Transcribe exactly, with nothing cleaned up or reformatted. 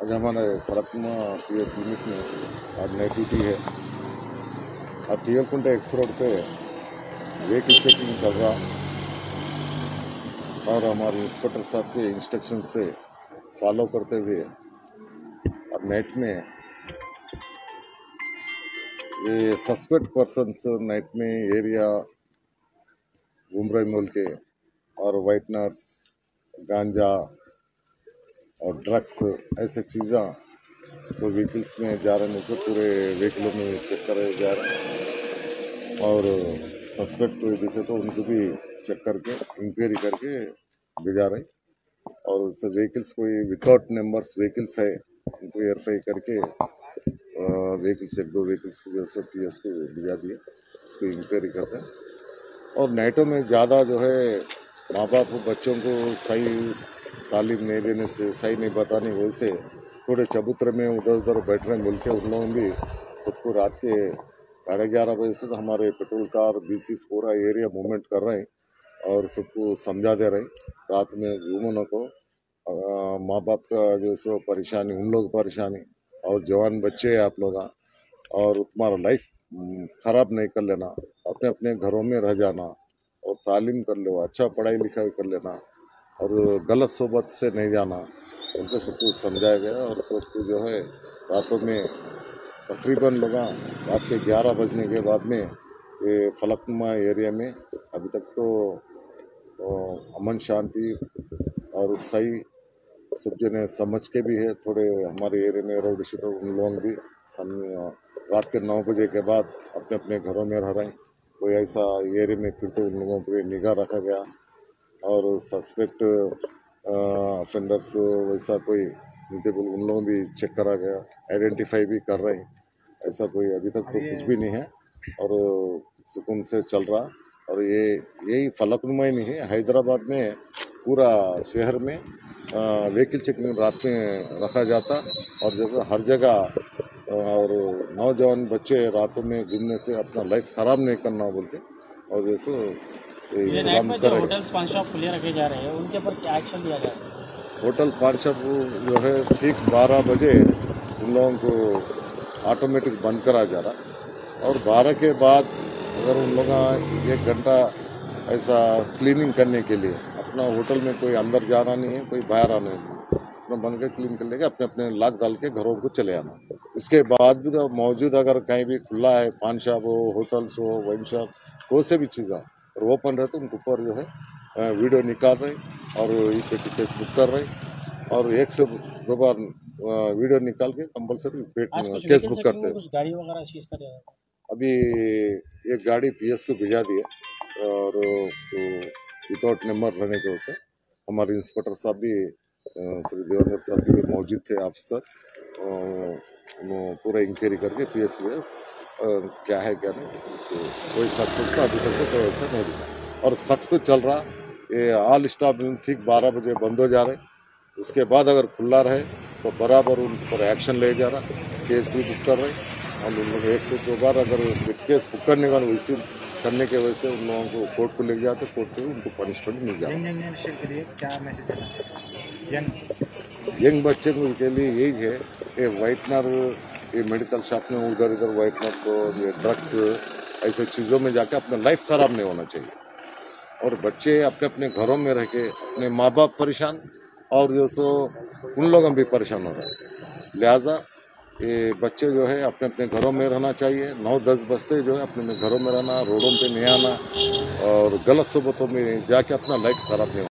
आज हमारे Falaknuma PS limit में आज नाइट ड्यूटी है। आज तियलकुंटे एक्स रोड पे व्हीकल चेकिंग चल रहा और हमारे इंस्पेक्टर साहब के इंस्ट्रक्शन से फॉलो करते हुए अब नाइट में ये सस्पेक्ट पर्सन्स नाइट में एरिया घूम रहे मिल के और वाइटनर्स, गांजा और ड्रग्स ऐसे चीज़ें तो व्हीकल्स में जा रहे हैं तो पूरे व्हीकलों में चेक करे जा रहे हैं और सस्पेक्ट कोई दिखे तो उनको भी चेक करके इंक्वायरी करके भेजा रहे और उससे व्हीकल्स कोई विदाउट नंबर्स व्हीकल्स है उनको वेरीफाई करके व्हीकल्स एक दो व्हीकल्स को जैसे पी एस को भेजा दिए उसको इंक्वायरी करते हैं। और नाइटों में ज़्यादा जो है माँ बाप बच्चों को सही तालीम नहीं देने से, सही नहीं बताने वैसे थोड़े चबूतरे में उधर उधर बैठ रहे मिल के उन लोगों भी सबको रात के साढ़े ग्यारह बजे से तो हमारे पेट्रोल कार बीसी पूरा एरिया मूवमेंट कर रहे हैं और सबको समझा दे रहे हैं रात में घूमने को माँ बाप का जो सो परेशानी उन लोग परेशानी और जवान बच्चे हैं आप लोग और तुम्हारा लाइफ ख़राब नहीं कर लेना, अपने अपने घरों में रह जाना और तालीम कर लो, अच्छा पढ़ाई लिखाई कर लेना और गलत सोबत से नहीं जाना उनको सब कुछ समझाया गया। और सबको जो है रातों में तकरीबन लोग रात के ग्यारह बजने के बाद में ये फलकनुमा एरिया में अभी तक तो, तो अमन शांति और सही सब जने समझ के भी है। थोड़े हमारे एरिया में रोड शूटर उन लोग भी सम रात के नौ बजे के बाद अपने अपने घरों में रह रहे हैं। कोई ऐसा एरिया में फिर तो उन लोगों पर निगाह रखा गया और सस्पेक्ट ऑफेंडर्स वैसा कोई इंटेबल उन लोगों भी चेक करा गया, आइडेंटिफाई भी कर रहे हैं। ऐसा कोई अभी तक तो कुछ भी नहीं है और सुकून से चल रहा। और ये यही फलकनुमा ही नहीं है, हैदराबाद में पूरा शहर में व्हीकल चेकिंग रात में रखा जाता और जैसे हर जगह और नौजवान बच्चे रातों में घूमने से अपना लाइफ ख़राब नहीं करना बोल के और जैसे इंतजाम करें। होटल्स पान शॉप खुले रखे जा रहे हैं उनके ऊपर क्या एक्शन लिया जा रहा है? होटल पान शॉप जो है ठीक बारह बजे उन लोगों को ऑटोमेटिक बंद करा जा रहा और बारह के बाद अगर उन लोग एक घंटा ऐसा क्लीनिंग करने के लिए अपना होटल में कोई अंदर जाना नहीं है, कोई बाहर आना नहीं है, अपना बंद कर क्लीन कर लेके अपने अपने लाख डाल के घरों को चले आना। उसके बाद भी तो मौजूद अगर कहीं भी खुला है पान शॉप हो, होटल्स हो, वाइन शॉप, कोई से भी चीज़ें और ओपन रहते उनके ऊपर जो है वीडियो निकाल रहे और ये केस बुक कर रहे और एक से दो बार वीडियो निकाल के कंपलसरी केस बुक करते हैं। गाड़ी वगैरह चीज कर रहे अभी एक गाड़ी पीएस को भेजा दिया और उसको विदाउट नंबर रहने की वजह से हमारे इंस्पेक्टर साहब भी श्री देवेंद्र साहब भी मौजूद थे ऑफिसर, पूरा इंक्वायरी करके पीएस में क्या है क्या नहीं उसको कोई सस्पेक्ट अभी तक तो कोई ऐसा नहीं दिखा और सख्त चल रहा। ये ऑल स्टाफ ठीक बारह बजे बंद हो जा रहे, उसके बाद अगर खुला रहे तो बराबर उन पर एक्शन ले जा रहा, केस भी बुक कर रहे और उन लोग एक से दो बार अगर केस बुक करने का वैसे करने के वजह से उन लोगों को कोर्ट को ले जाते, कोर्ट से उनको पनिशमेंट मिल जाता। यंग बच्चे के लिए यही है ये वाइटनर, ये मेडिकल शॉप में उधर इधर वाइटनर्स हो, ये ड्रग्स ऐसे चीज़ों में जाके अपना लाइफ ख़राब नहीं होना चाहिए और बच्चे अपने अपने घरों में रह के अपने माँ बाप परेशान और जो सो उन लोगों भी परेशान हो रहे हैं। लिहाजा ये बच्चे जो है अपने अपने घरों में रहना चाहिए, नौ दस बजते जो है अपने अपने घरों में रहना, रोडों पे नहीं आना और गलत सोबतों में जाके अपना लाइफ ख़राब नहीं